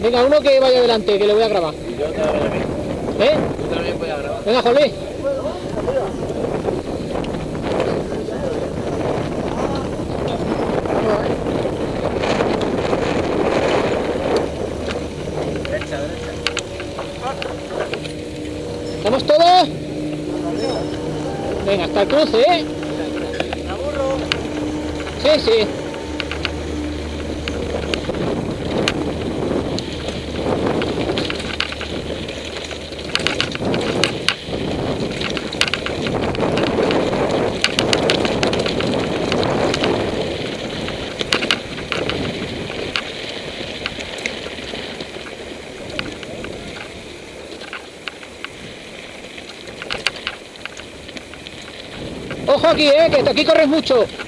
Venga, uno que vaya adelante, que le voy a grabar. Y yo también. ¿Eh? Tú también puedes grabar. Venga, Jolín. Derecha, derecha. ¿Estamos todos? Venga, hasta el cruce, ¿eh? ¿Me aburro? Sí, sí. Ojo aquí, que aquí corres mucho.